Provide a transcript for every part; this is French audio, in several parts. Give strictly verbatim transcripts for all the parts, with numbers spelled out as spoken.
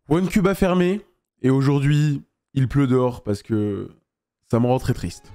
OneCube a fermé, et aujourd'hui, il pleut dehors parce que ça me rend très triste.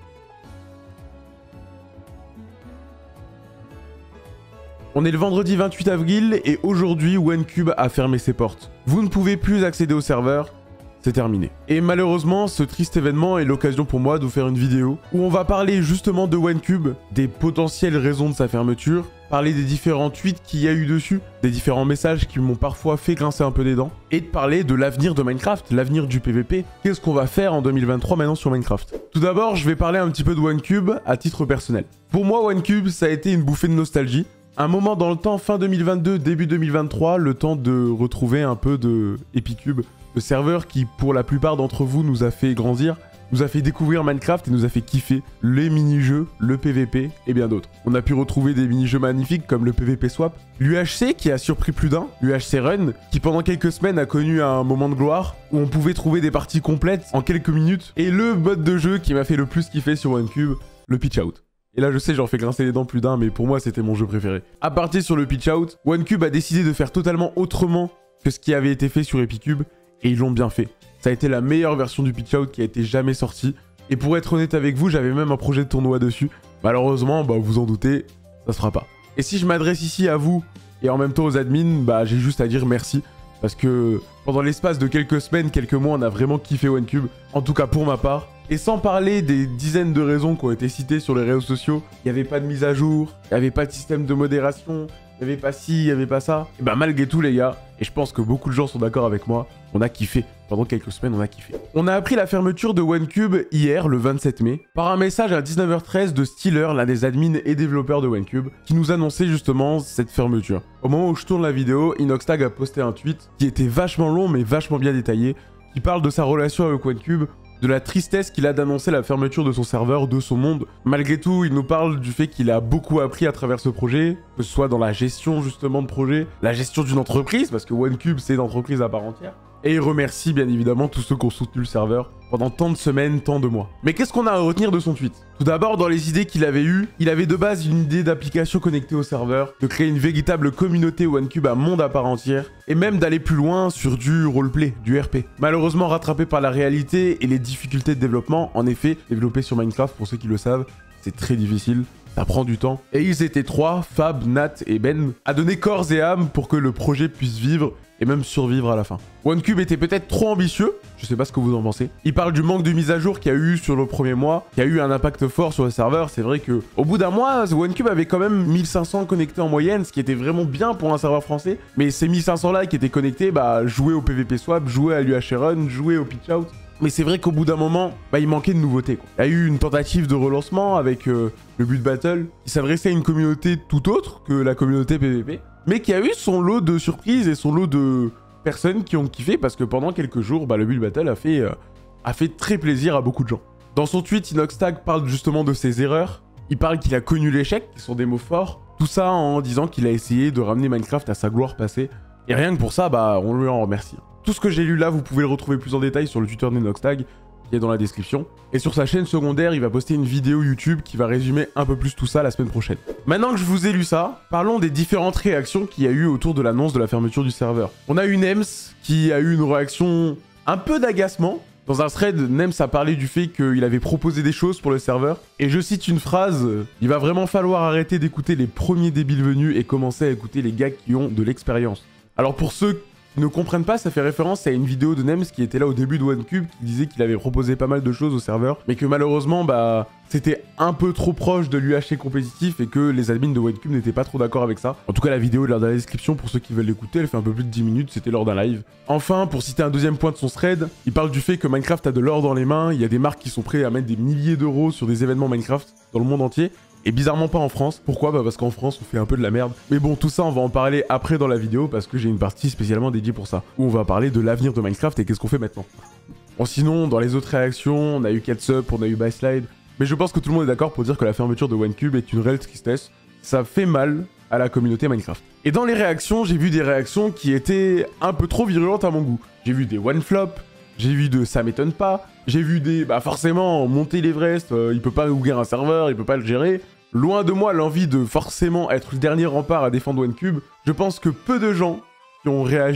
On est le vendredi vingt-huit avril, et aujourd'hui, OneCube a fermé ses portes. Vous ne pouvez plus accéder au serveur, c'est terminé. Et malheureusement, ce triste événement est l'occasion pour moi de vous faire une vidéo où on va parler justement de OneCube, des potentielles raisons de sa fermeture, parler des différents tweets qu'il y a eu dessus, des différents messages qui m'ont parfois fait grincer un peu des dents, et de parler de l'avenir de Minecraft, l'avenir du P V P. Qu'est-ce qu'on va faire en deux mille vingt-trois maintenant sur Minecraft? Tout d'abord, je vais parler un petit peu de OneCube à titre personnel. Pour moi, OneCube, ça a été une bouffée de nostalgie. Un moment dans le temps, fin deux mille vingt-deux, début deux mille vingt-trois, le temps de retrouver un peu de Epicube, le serveur qui, pour la plupart d'entre vous, nous a fait grandir, nous a fait découvrir Minecraft et nous a fait kiffer les mini-jeux, le P V P et bien d'autres. On a pu retrouver des mini-jeux magnifiques comme le P V P Swap, l'U H C qui a surpris plus d'un, l'U H C Run, qui pendant quelques semaines a connu un moment de gloire où on pouvait trouver des parties complètes en quelques minutes, et le mode de jeu qui m'a fait le plus kiffer sur OneCube, le Pitch Out. Et là, je sais, j'en fais grincer les dents plus d'un, mais pour moi, c'était mon jeu préféré. À partir sur le Pitch Out, OneCube a décidé de faire totalement autrement que ce qui avait été fait sur Epicube, et ils l'ont bien fait. Ça a été la meilleure version du Pitch Out qui a été jamais sortie. Et pour être honnête avec vous, j'avais même un projet de tournoi dessus. Malheureusement, bah vous en doutez, ça se fera pas. Et si je m'adresse ici à vous, et en même temps aux admins, bah j'ai juste à dire merci. Parce que pendant l'espace de quelques semaines, quelques mois, on a vraiment kiffé OneCube. En tout cas pour ma part. Et sans parler des dizaines de raisons qui ont été citées sur les réseaux sociaux, il n'y avait pas de mise à jour, il n'y avait pas de système de modération, il n'y avait pas ci, il n'y avait pas ça. Et bah malgré tout les gars, et je pense que beaucoup de gens sont d'accord avec moi, on a kiffé. Pendant quelques semaines, on a kiffé. On a appris la fermeture de OneCube hier, le vingt-sept mai, par un message à dix-neuf heures treize de Steeler, l'un des admins et développeurs de OneCube, qui nous annonçait justement cette fermeture. Au moment où je tourne la vidéo, Inoxtag a posté un tweet qui était vachement long mais vachement bien détaillé, qui parle de sa relation avec OneCube, de la tristesse qu'il a d'annoncer la fermeture de son serveur, de son monde. Malgré tout, il nous parle du fait qu'il a beaucoup appris à travers ce projet, que ce soit dans la gestion justement de projet, la gestion d'une entreprise, parce que OneCube c'est une entreprise à part entière. Et il remercie bien évidemment tous ceux qui ont soutenu le serveur pendant tant de semaines, tant de mois. Mais qu'est-ce qu'on a à retenir de son tweet? Tout d'abord, dans les idées qu'il avait eues, il avait de base une idée d'application connectée au serveur, de créer une véritable communauté OneCube à monde à part entière, et même d'aller plus loin sur du roleplay, du R P. Malheureusement rattrapé par la réalité et les difficultés de développement, en effet, développer sur Minecraft, pour ceux qui le savent, c'est très difficile. Ça prend du temps. Et ils étaient trois, Fab, Nat et Ben, à donner corps et âme pour que le projet puisse vivre et même survivre à la fin. OneCube était peut-être trop ambitieux, je sais pas ce que vous en pensez. Il parle du manque de mise à jour qu'il y a eu sur le premier mois, qui a eu un impact fort sur le serveur. C'est vrai que au bout d'un mois, OneCube avait quand même mille cinq cents connectés en moyenne, ce qui était vraiment bien pour un serveur français. Mais ces mille cinq cents là qui étaient connectés, bah jouaient au P V P Swap, jouaient à l'U H C Run, jouaient au Pitch Out. Mais c'est vrai qu'au bout d'un moment, bah, il manquait de nouveautés, quoi. Il y a eu une tentative de relancement avec euh, le Build Battle, qui s'adressait à une communauté tout autre que la communauté P V P, mais qui a eu son lot de surprises et son lot de personnes qui ont kiffé, parce que pendant quelques jours, bah, le Build Battle a fait, euh, a fait très plaisir à beaucoup de gens. Dans son tweet, Inoxtag parle justement de ses erreurs, il parle qu'il a connu l'échec, qui sont des mots forts, tout ça en disant qu'il a essayé de ramener Minecraft à sa gloire passée, et rien que pour ça, bah, on lui en remercie. Tout ce que j'ai lu là, vous pouvez le retrouver plus en détail sur le Twitter d'Inoxtag, qui est dans la description. Et sur sa chaîne secondaire, il va poster une vidéo YouTube qui va résumer un peu plus tout ça la semaine prochaine. Maintenant que je vous ai lu ça, parlons des différentes réactions qu'il y a eu autour de l'annonce de la fermeture du serveur. On a eu Nems qui a eu une réaction un peu d'agacement. Dans un thread, Nems a parlé du fait qu'il avait proposé des choses pour le serveur. Et je cite une phrase, « Il va vraiment falloir arrêter d'écouter les premiers débiles venus et commencer à écouter les gars qui ont de l'expérience. » Alors pour ceux qui ne comprennent pas, ça fait référence à une vidéo de Nems qui était là au début de OneCube, qui disait qu'il avait proposé pas mal de choses au serveur, mais que malheureusement, bah, c'était un peu trop proche de l'U H C compétitif et que les admins de OneCube n'étaient pas trop d'accord avec ça. En tout cas, la vidéo est là dans la description pour ceux qui veulent l'écouter, elle fait un peu plus de dix minutes, c'était lors d'un live. Enfin, pour citer un deuxième point de son thread, il parle du fait que Minecraft a de l'or dans les mains, il y a des marques qui sont prêtes à mettre des milliers d'euros sur des événements Minecraft dans le monde entier. Et bizarrement pas en France. Pourquoi? Bah parce qu'en France on fait un peu de la merde. Mais bon, tout ça on va en parler après dans la vidéo parce que j'ai une partie spécialement dédiée pour ça. Où on va parler de l'avenir de Minecraft et qu'est-ce qu'on fait maintenant. Bon sinon, dans les autres réactions, on a eu Catsup, on a eu Byslide. Mais je pense que tout le monde est d'accord pour dire que la fermeture de OneCube est une réelle tristesse. Ça fait mal à la communauté Minecraft. Et dans les réactions, j'ai vu des réactions qui étaient un peu trop virulentes à mon goût. J'ai vu des one-flop, j'ai vu de ça m'étonne pas, j'ai vu des bah forcément monter l'Everest, euh, il peut pas ouvrir un serveur, il peut pas le gérer. Loin de moi l'envie de forcément être le dernier rempart à défendre OneCube, je pense que peu de gens qui ont réagi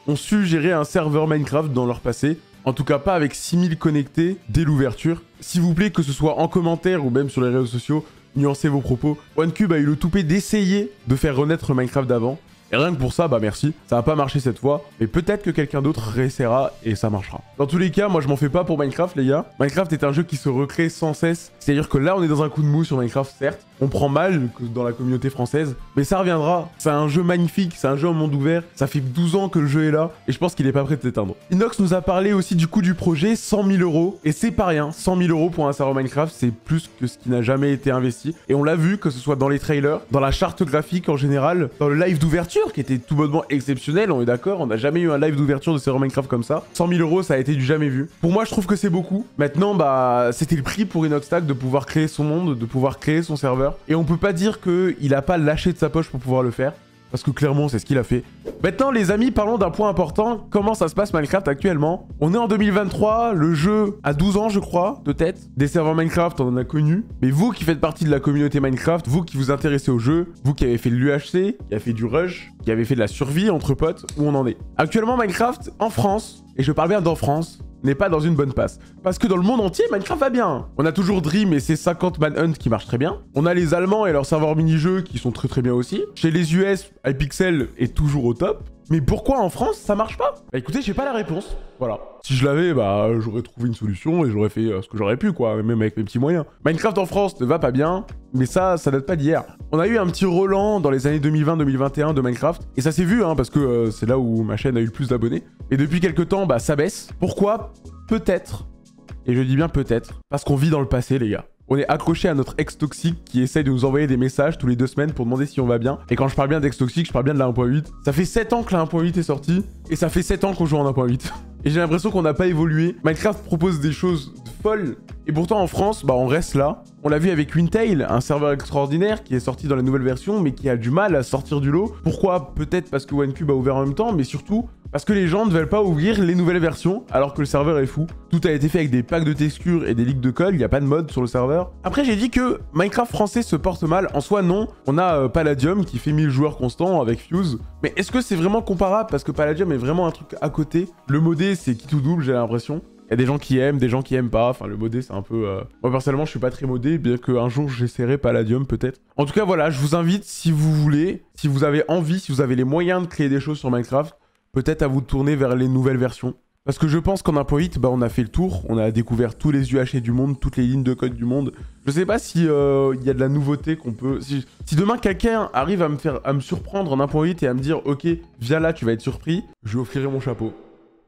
ont su gérer un serveur Minecraft dans leur passé. En tout cas, pas avec six mille connectés dès l'ouverture. S'il vous plaît, que ce soit en commentaire ou même sur les réseaux sociaux, nuancez vos propos. OneCube a eu le toupet d'essayer de faire renaître Minecraft d'avant. Et rien que pour ça, bah merci. Ça n'a pas marché cette fois, mais peut-être que quelqu'un d'autre réessaiera et ça marchera. Dans tous les cas, moi je m'en fais pas pour Minecraft, les gars. Minecraft est un jeu qui se recrée sans cesse. C'est-à-dire que là, on est dans un coup de mou sur Minecraft, certes. On prend mal dans la communauté française, mais ça reviendra. C'est un jeu magnifique, c'est un jeu en monde ouvert. Ça fait douze ans que le jeu est là, et je pense qu'il est pas prêt de s'éteindre. Inox nous a parlé aussi du coût du projet, cent mille euros. Et c'est pas rien, cent mille euros pour un serveur Minecraft, c'est plus que ce qui n'a jamais été investi. Et on l'a vu, que ce soit dans les trailers, dans la charte graphique en général, dans le live d'ouverture, qui était tout bonnement exceptionnel, on est d'accord, on n'a jamais eu un live d'ouverture de serveur Minecraft comme ça. cent mille euros, ça a été du jamais vu. Pour moi, je trouve que c'est beaucoup. Maintenant, bah, c'était le prix pour Inoxtag de pouvoir créer son monde, de pouvoir créer son serveur. Et on peut pas dire qu'il a pas lâché de sa poche pour pouvoir le faire. Parce que clairement, c'est ce qu'il a fait. Maintenant, les amis, parlons d'un point important. Comment ça se passe Minecraft actuellement? On est en deux mille vingt-trois, le jeu a douze ans, je crois, de tête. Des serveurs Minecraft, on en a connu. Mais vous qui faites partie de la communauté Minecraft, vous qui vous intéressez au jeu, vous qui avez fait de l'U H C, qui avez fait du rush, qui avez fait de la survie entre potes, où on en est? Actuellement, Minecraft, en France, et je parle bien d'en France, n'est pas dans une bonne passe. Parce que dans le monde entier, Minecraft va bien. On a toujours Dream et ses cinquante Manhunt qui marchent très bien. On a les Allemands et leurs serveurs mini-jeux qui sont très très bien aussi. Chez les U S, Hypixel est toujours au top. Mais pourquoi en France, ça marche pas? Bah écoutez, j'ai pas la réponse. Voilà. Si je l'avais, bah j'aurais trouvé une solution et j'aurais fait euh, ce que j'aurais pu, quoi, même avec mes petits moyens. Minecraft en France ne va pas bien, mais ça, ça date pas d'hier. On a eu un petit Roland dans les années deux mille vingt deux mille vingt et un de Minecraft, et ça s'est vu, hein, parce que euh, c'est là où ma chaîne a eu le plus d'abonnés. Et depuis quelques temps, bah ça baisse. Pourquoi? Peut-être, et je dis bien peut-être, parce qu'on vit dans le passé, les gars. On est accroché à notre ex toxique qui essaye de nous envoyer des messages tous les deux semaines pour demander si on va bien. Et quand je parle bien d'ex toxique, je parle bien de la un point huit. Ça fait sept ans que la un point huit est sortie, et ça fait sept ans qu'on joue en un point huit. Et j'ai l'impression qu'on n'a pas évolué. Minecraft propose des choses folles, et pourtant en France, bah on reste là. On l'a vu avec Wintail, un serveur extraordinaire qui est sorti dans la nouvelle version, mais qui a du mal à sortir du lot. Pourquoi? Peut-être parce que OneCube a ouvert en même temps, mais surtout parce que les gens ne veulent pas ouvrir les nouvelles versions, alors que le serveur est fou. Tout a été fait avec des packs de textures et des leaks de code, il n'y a pas de mode sur le serveur. Après, j'ai dit que Minecraft français se porte mal. En soi, non. On a euh, Palladium qui fait mille joueurs constants avec Fuse. Mais est-ce que c'est vraiment comparable? Parce que Palladium est vraiment un truc à côté. Le modé, c'est qui tout double, j'ai l'impression. Il y a des gens qui aiment, des gens qui aiment pas. Enfin, le modé, c'est un peu... Euh... Moi, personnellement, je suis pas très modé, bien qu'un jour, j'essaierai Palladium, peut-être. En tout cas, voilà, je vous invite, si vous voulez, si vous avez envie, si vous avez les moyens de créer des choses sur Minecraft, peut-être à vous tourner vers les nouvelles versions. Parce que je pense qu'en un point huit, bah, on a fait le tour. On a découvert tous les U H C du monde, toutes les lignes de code du monde. Je sais pas si euh, y a de la nouveauté qu'on peut... Si, si demain, quelqu'un arrive à me faire, à me surprendre en un point huit et à me dire « Ok, viens là, tu vas être surpris », je lui offrirai mon chapeau.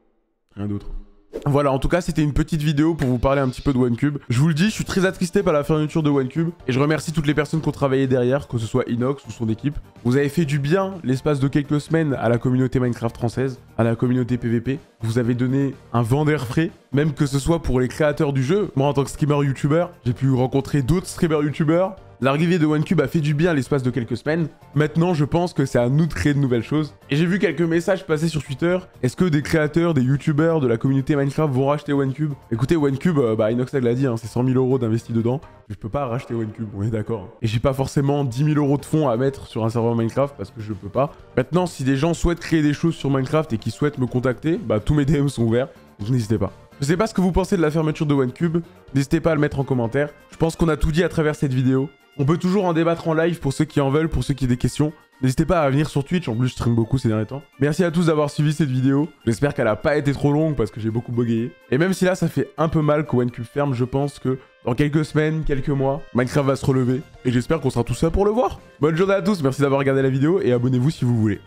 Rien d'autre. Voilà, en tout cas, c'était une petite vidéo pour vous parler un petit peu de OneCube. Je vous le dis, je suis très attristé par la fermeture de OneCube. Et je remercie toutes les personnes qui ont travaillé derrière, que ce soit Inox ou son équipe. Vous avez fait du bien l'espace de quelques semaines à la communauté Minecraft française, à la communauté P V P. Vous avez donné un vent d'air frais, même que ce soit pour les créateurs du jeu. Moi, en tant que streamer youtubeur, j'ai pu rencontrer d'autres streamers youtubeurs. L'arrivée de OneCube a fait du bien à l'espace de quelques semaines. Maintenant, je pense que c'est à nous de créer de nouvelles choses. Et j'ai vu quelques messages passer sur Twitter. Est-ce que des créateurs, des youtubeurs de la communauté Minecraft vont racheter OneCube? Écoutez, OneCube, euh, bah Inoxtag l'a dit, hein, c'est cent mille euros d'investi dedans. Je peux pas racheter OneCube, on est d'accord. Et j'ai pas forcément dix mille euros de fonds à mettre sur un serveur Minecraft parce que je peux pas. Maintenant, si des gens souhaitent créer des choses sur Minecraft et qui souhaitent me contacter, bah tous mes D M sont ouverts, donc n'hésitez pas. Je sais pas ce que vous pensez de la fermeture de OneCube, n'hésitez pas à le mettre en commentaire. Je pense qu'on a tout dit à travers cette vidéo. On peut toujours en débattre en live pour ceux qui en veulent, pour ceux qui ont des questions. N'hésitez pas à venir sur Twitch, en plus je stream beaucoup ces derniers temps. Merci à tous d'avoir suivi cette vidéo. J'espère qu'elle a pas été trop longue parce que j'ai beaucoup bugayé. Et même si là ça fait un peu mal que OneCube ferme, je pense que dans quelques semaines, quelques mois, Minecraft va se relever. Et j'espère qu'on sera tous là pour le voir. Bonne journée à tous, merci d'avoir regardé la vidéo et abonnez-vous si vous voulez.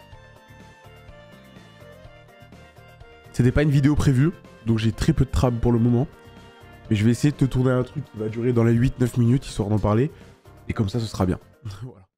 C'était pas une vidéo prévue, donc j'ai très peu de trame pour le moment. Mais je vais essayer de te tourner un truc qui va durer dans les huit neuf minutes, histoire d'en parler. Et comme ça, ce sera bien. Voilà.